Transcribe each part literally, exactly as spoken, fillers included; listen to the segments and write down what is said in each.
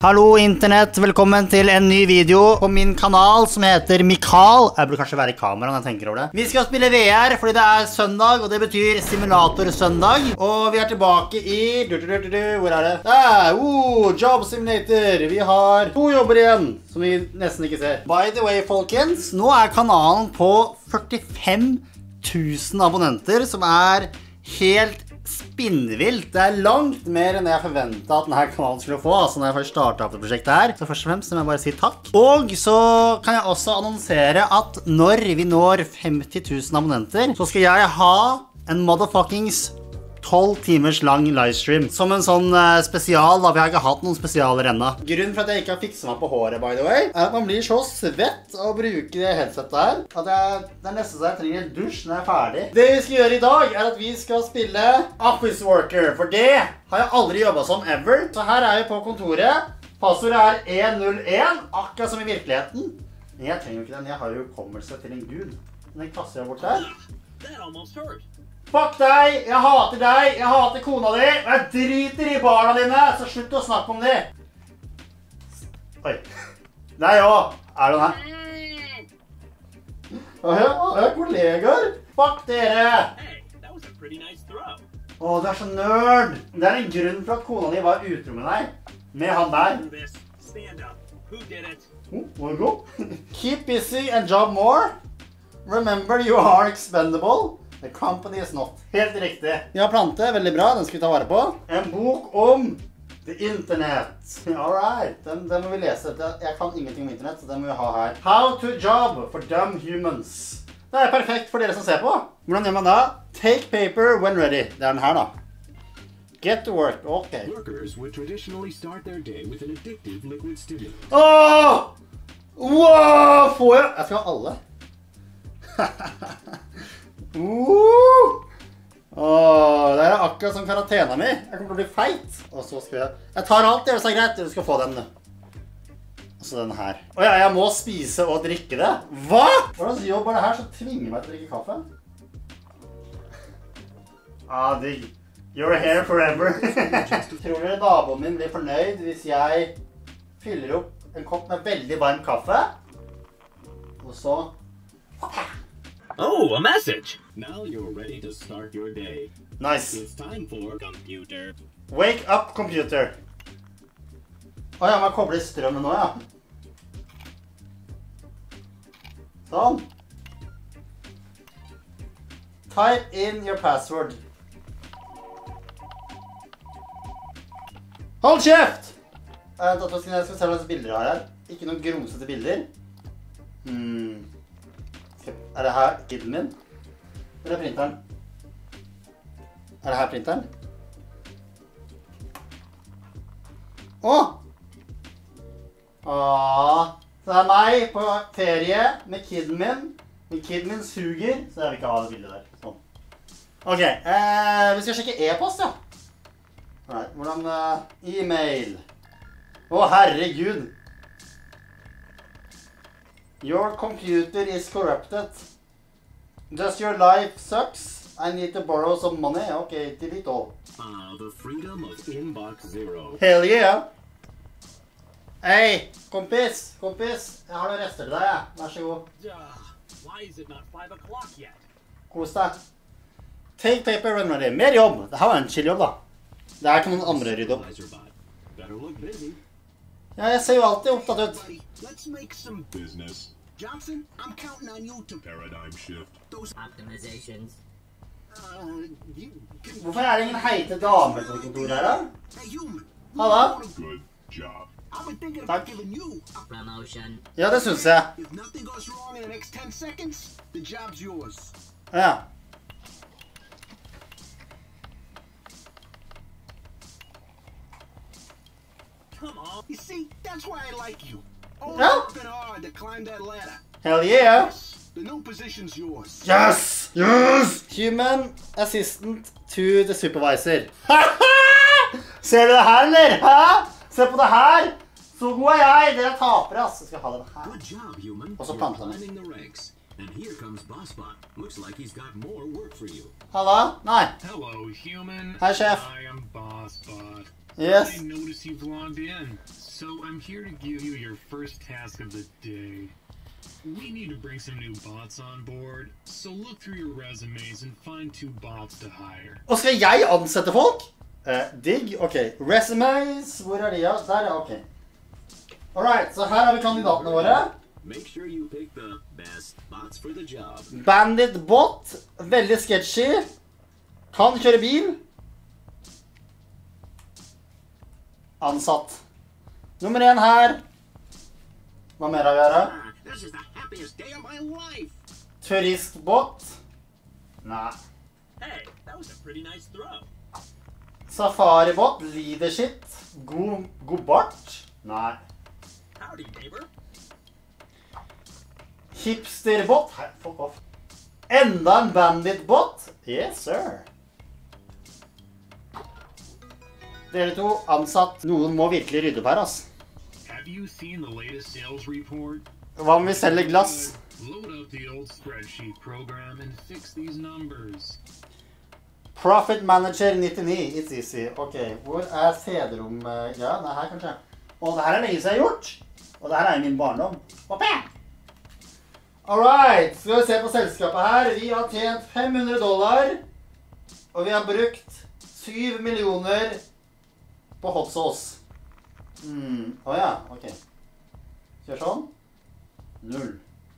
Hallo internett, velkommen til en ny video på min kanal som heter Mikael. Jeg burde kanskje være i kamera når jeg tenker over det. Vi skal spille V R fordi det er søndag, og det betyr simulator søndag. Og vi er tilbake i... Hvor er det? Der! Oh, Job Simulator! Vi har to jobber igjen, som vi nesten ikke ser. By the way, folkens, nå er kanalen på førtifem tusen abonnenter, som er helt spinnvilt. Det er langt mer enn jeg forventet at denne kanalen skulle få, altså når jeg først startet opp det prosjektet her. Så først og fremst må jeg bare si takk. Og så kan jeg også annonsere at når vi når femti tusen abonnenter, så skal jeg ha en motherfuckings tolv timers lang livestream. Som en sånn uh, spesial, da. Vi har ikke hatt noen spesialer ennå. Grunnen for at jeg ikke har fikset meg på håret, by the way, er at man blir så svett av å bruke det headsetet her, at jeg, det er nesten så jeg trenger en dusj når jeg er ferdig. Det vi skal gjøre i dag, er at vi skal spille Office Worker, for det har jeg aldri jobbet som ever. Så her er vi på kontoret. Passordet er en null en, akkurat som i virkeligheten. Men jeg trenger jo ikke den, jeg har jo hukommelse til en gud. Den kasser jeg bort her. Fuck deg, jeg hater deg, jeg hater kona di, og jeg driter i barna dine, så slutt å snakke om de. Oi. Nei, jo, er det den her? Åh, jeg er kollegaer. Fuck dere. Åh, du er så nerd. Det er en grunn for at kona di var utro med deg. Med han der. Oh, må du gå? Keep busy and job more. Remember you are expendable. The company is not. Helt riktig. Vi har plante, veldig bra, den skal vi ta vare på. En bok om the internet. Alright, den, den må vi lese. Jeg kan ingenting om internet, så den må vi ha her. How to job for dumb humans. Det er perfekt for dere som ser på. Hvordan gjør man da? Take paper when ready. Det er den her da. Get to work, ok. Workers would traditionally start their day with an addictive liquid stimulant. Åh! Wow! Får jeg? Jeg skal ha alle. Uh! Åh, det er akkurat som karantena mi. Jeg kommer til å bli feit. Og så skal jeg... Jeg tar alt, det er så greit. Du skal få den. Og så den her. Åja, jeg må spise og drikke det. Hva? Hvordan jobb er det her som tvinger meg til å drikke kaffe? Ah, digg. You're here forever. Tror dere naboen min blir fornøyd hvis jeg fyller opp en kopp med veldig varm kaffe? Og så... Oh, a message! Now you're ready to start your day. Nice. It's time for computer. Wake up, computer. Åja, man kobler strømmen nå, ja. Sånn. Type in your password. Hold kjeft! Jeg skal se hva slags bilder jeg har her. Ikke noen grumsete bilder. Hmm. Er det her kiden min? Eller printeren? Er det her printeren? Åh! Åh! Så det er meg på ferie med kiden min. Min kiden min suger, så jeg vil ikke ha det bildet der. Sånn. Ok, eh, vi skal sjekke e-post, ja. Right, hvordan uh, e-mail? Åh, herregud! Your computer is corrupted. Does your life sucks? I need to borrow some money. Okay, delete all. Ah, the freedom of inbox zero. Hell yeah! Hey, kompis, kompis. Jeg har noen rester til deg, ja. Vær så god. Why is it not five o'clock yet? Kos deg. Take paper when ready. Mer jobb. Det her var en chill jobb, da. Det her kan noen andre rydde opp. Better look busy. Ja, jeg ser jo alltid opptatt ut. Let's make some business. Johnson, I'm counting on you to paradigm shift those optimizations. Uh, you can... Hvorfor er det ingen heite damer på kontoret her, da? Hey, human. Halla? Good job. I've been thinking Takk. about giving you a Promotion. Ja, det synes jeg. If nothing goes wrong in the next ten seconds, the job's yours. Ja. Come on. You see, that's why I like you. Oh, Yeah? it's been hard to climb that ladder. Hell yeah! Yes, the new position's yours. Yes! Yes! Human assistant to the supervisor. Ser du det her, eller? Hæ? Se på det her! Så god er jeg! Dere er tapere, ass. Jeg skal ha den her. Good job, human. Og så You're planter den. climbing the ranks. And here comes Bossbot. Looks like he's got more work for you. Halla? Nei. Hello, human. Hei, sjef. I am Bossbot. Yes. I notice you've logged in, so I'm here to give you your first task of the day. We need to bring some new bots on board, so look through your resumes and find two bots to hire. Og skal jeg ansette folk? Uh, digg, ok. Resumes, hvor er de? Ja, der, ja, ok. Alright, så her har vi kandidatene våre. Make sure you pick the best bots for the job. Bandit bot, veldig sketchy. Kan kjøre bil. Ansatt. Nummer en her. Hva mer har vi her? Ah, this is the happiest day of my life. Turistbot. Nei. Hey, that was a pretty nice throw. Safaribot, leadership. God, god bart. Nei. Howdy, neighbor. Hipsterbot. Hei, fuck off. Enda en banditbot. Yes, sir. Dere to, ansatt. Noen må virkelig rydde opp her, ass. Have you seen the latest sales report? Hva om vi selger glass? Load up the old spreadsheet program and fix these numbers. Profit Manager nittini, it's easy. Ok, hvor er C-rom? Ja, nei, her kanskje. Og det her er lenge siden jeg har gjort. Og det her er min barndom. Hoppe! Alright, skal vi se på selskapet her. Vi har tjent fem hundre dollar. Og vi har brukt syv millioner på hot sauce. Hmm, åja, ok. Kjør sånn. Null.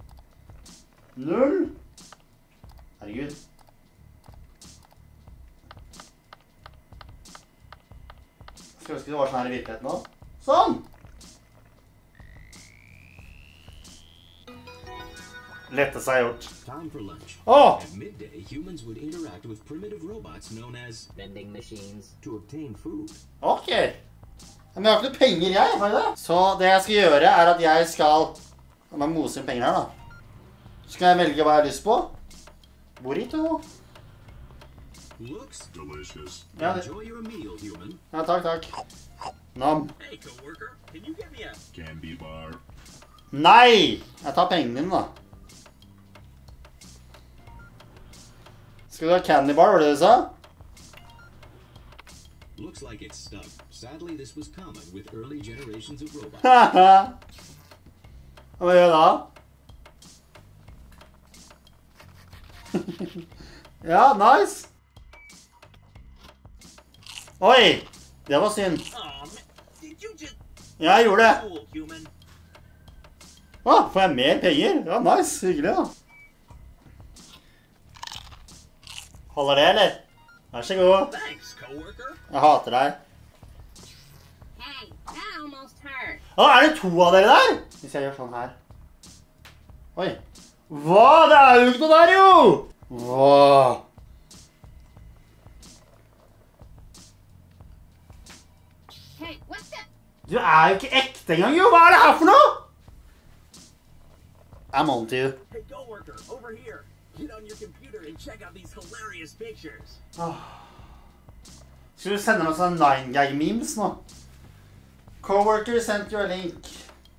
Null. Herregud. Skal vi huske det var sånn her i virkeligheten nå? Sånn! Lette seg gjort. Time for lunch. Åh! At midday, humans would interact with primitive robots known as vending machines to obtain food. Ok. Men jeg har ikke noe penger, jeg, har jeg det? Så det jeg skal gjøre er at jeg skal... Jeg må mose inn penger her, da. Så skal jeg velge hva jeg har lyst på. Burrito. Looks delicious. Ja, det... Enjoy your meal, human. Ja, takk, takk. Nam. Hey, coworker, can you get me a Candy bar. Nei! Jeg tar pengene dine, da. Skal du ha candy bar, var det du sa? Looks like it's stuck. Sadly, this was common with early generations of robots. Haha. Hva gjør jeg da? Ja, nice. Oi, det var synd. Aw, man, did you just Ja, jeg gjorde det. fool, human? Å, får jeg mer penger? Ja, nice. Hyggelig, da. Holder det, eller? Vær så god. Thanks, coworker. Jeg hater deg. Hey, that almost hurt. Å, er det to av dere der? Hvis jeg gjør sånn her. Oi. Hva? Det er jo ikke noe der, jo! Hva? Hey, what's that? Du er jo ikke ekte engang, jo! Hva er det her for noe? I'm on to you. Hey, coworker, over here. Get on your computer and check out these hilarious pictures. Skal du sende noen sånne nine gag memes nå? Coworker sent you a link.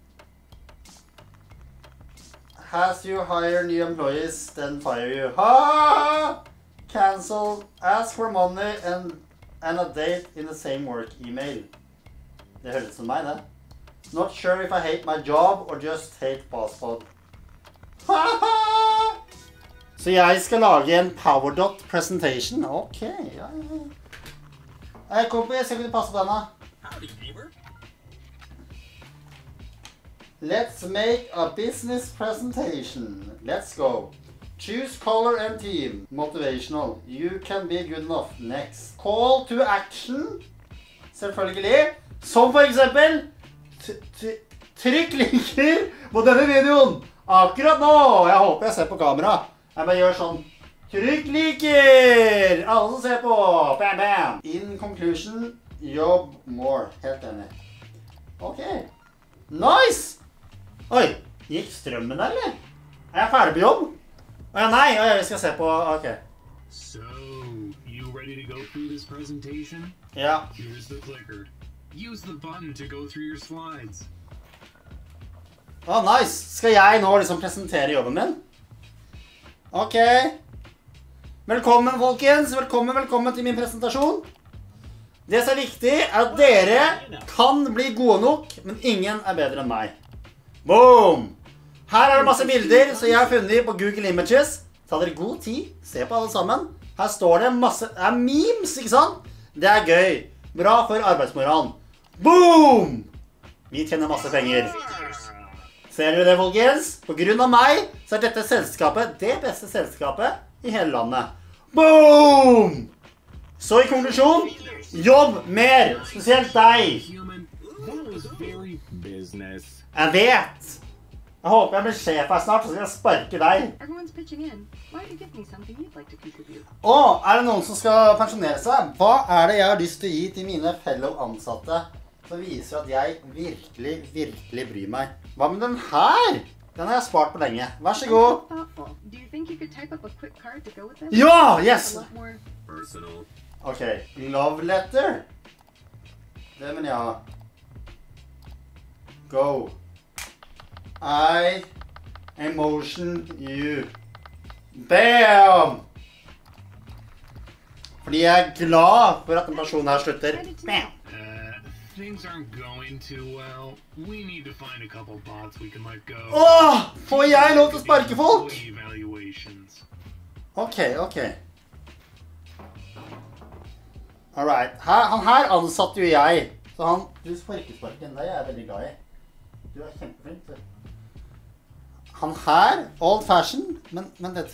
Has you hire new employees, then fire you. Ha! Cancel. Ask for money and, and a date in the same work email. Det høres som meg, det. Not sure if I hate my job or just hate passport. Ha ha! Så jeg skal lage en PowerDot presentation. Ok, ja, ja. Hei, kompis, jeg kunne passe på denne. Howdy, neighbor. Let's make a business presentation. Let's go. Choose color and team. Motivational. You can be good enough. Next. Call to action. Selvfølgelig. Som for eksempel trykk linker på denne videoen. Akkurat nå. Jeg håper jeg ser på kamera. Jeg bare gjør sånn. Trykk liker! Alle som ser på. Bam, bam. In conclusion, jobb more. Helt enig. Ok. Nice! Oi, gikk strømmen der, eller? Er jeg ferdig på jobb? Åja, nei, åja, vi skal se på, ok. So, you ready to go through this presentation? Ja. Here's the clicker. Use the button to go through your slides. Å, nice. Skal jeg nå liksom presentere jobben min? Ok. Velkommen, folkens. Velkommen, velkommen til min presentasjon. Det som er viktig er at dere kan bli gode nok, men ingen er bedre enn meg. Boom! Her er det masse bilder, så jeg har funnet på Google Images. Ta dere god tid, se på alle sammen. Her står det masse, det er memes, ikke sant? Det er gøy. Bra for arbeidsmoralen. Boom! Vi tjener masse penger. Ser dere det, folkens? På grunn av meg, så er dette selskapet det beste selskapet i hele landet. Boom! Så i konklusjon, jobb mer, spesielt deg. Human, that was very business. Jeg vet. Jeg håper jeg blir sjef her snart, så skal jeg sparke deg. Everyone's pitching in. Why don't you give me something you'd like to contribute? Åh, er det noen som skal pensjonere seg? Hva er det jeg har lyst til å gi til mine fellow ansatte som viser at jeg virkelig, virkelig bryr meg? Hva med den her? Den har jeg spart på lenge. Vær så god. Thoughtful. Do you think you could type up a quick card to go with this? Ja, yes! A lot more. Personal. Ok, love letter. Det mener jeg. Go. I emotion you. Bam! Fordi jeg er glad for at den personen her slutter. Bam! Uh, things aren't going too well. We need to find a couple bots we can let go. Åh! Får jeg lov til å sparke folk? Evaluations. Ok, ok. Alright. Her, han her ansatte jo jeg. Så han, du får ikke sparke enda, jeg er veldig glad i. Du er kjempeflink, du. Han her, old fashion, men, men det.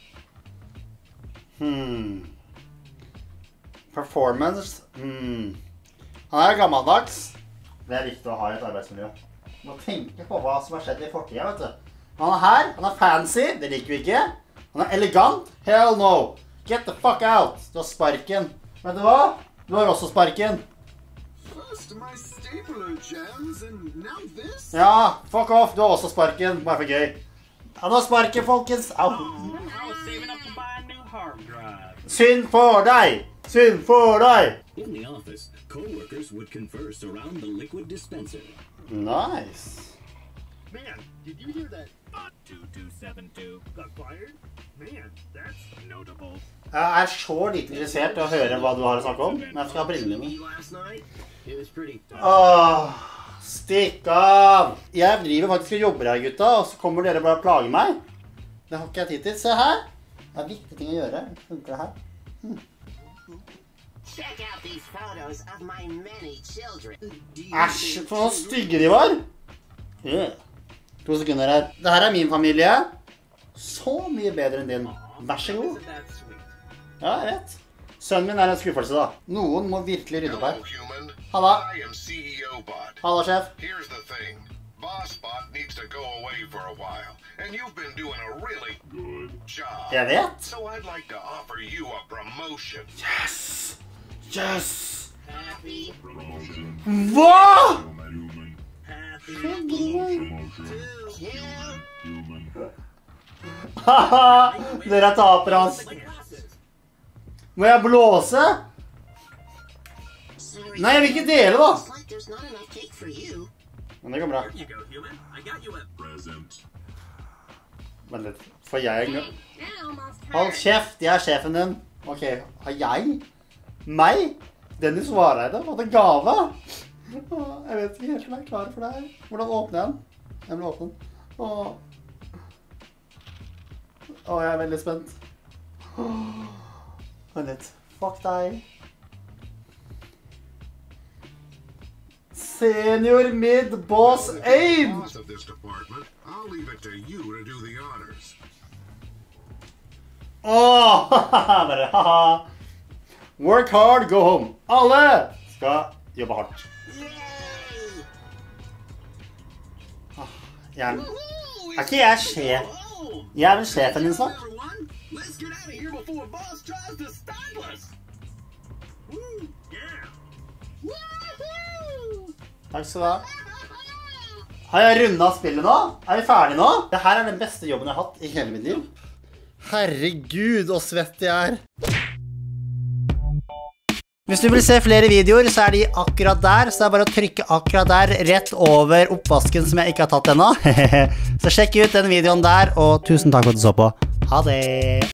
Hmm. Performance, hmm. Han er gammeldags. Det er viktig å ha i et arbeidsmiljø. Du må tenke på hva som har skjedd i fortiden, vet du. Han er her, han er fancy, det liker vi ikke. Han er elegant, hell no. Get the fuck out. Du har sparken. Vet du hva? Du har også sparken. First my stapler gems, and now this? Ja, fuck off, du har også sparken, bare for gøy. Han har sparken, folkens. Au. I was saving up to buy a new hard drive. Synd for deg. Synd for deg. In the office, co-workers would converse around the liquid dispenser. Nice. Man, did you hear that? two two seven two got fired? Man, that's notable. Jeg er så lite interessert i å høre hva du har å snakke om, men jeg skal ha brillene mine. Last night, it was pretty tough. Åh, stikk av. Jeg driver faktisk og jobber her, gutta, og så kommer dere bare og plager meg. Det har ikke jeg tid til. Se her. Det er viktige ting å gjøre. Funker det her? Hmm. Check out these photos of my many children. Æsj, for noen stygge de var. Yeah. To sekunder her. Dette er min familie. Så mye bedre enn din. Vær så god. Isn't that sweet? Ja, jeg vet. Sønnen min er en skuffelse da. Noen må virkelig rydde opp Hello, her. human. Halla. I am C E O Bot. Halla, sjef. Here's the thing. BossBot needs to go away for a while, and you've been doing a really good job. Jeg vet. So I'd like to offer you a promotion. Yes! Yes! Happy. Hva? Haha, dere er tapere, hans. Må jeg blåse? Sorry. Nei, jeg vil ikke dele da. Looks like there's not enough cake for you. Men det går bra. Here you go, human. I got you a present. Vent litt, får jeg... Hey, that almost Hold hurt. kjeft, jeg er sjefen din. Ok, har jeg? Meg? Dennis Vareide, hva er det gave? Åh, jeg vet ikke helt om jeg er klar for det her. Hvordan åpner jeg den? Jeg vil åpne den. Åh. Åh, jeg er veldig spent. Åh. Vent litt. Fuck deg. Senior Mid Boss Abe! Boss of this department, I'll leave it to you to do the honors. Åh, bare haha. Work hard, go home. Alle skal jobbe hardt. Yay! Jeg er, er ikke jeg sjef? Jeg er vel sjefen din snart? Everyone, let's get out of here before boss tries to style us. Woo, yeah. Woohoo! Takk skal du ha. Har jeg rundet spillet nå? Er vi ferdige nå? Dette er den beste jobben jeg har hatt i hele mitt liv. Herregud, så svett jeg er. Hvis du vil se flere videoer, så er de akkurat der, så det er bare å trykke akkurat der, rett over oppvasken som jeg ikke har tatt ennå. Så sjekk ut den videoen der, og tusen takk for at du så på. Ha det!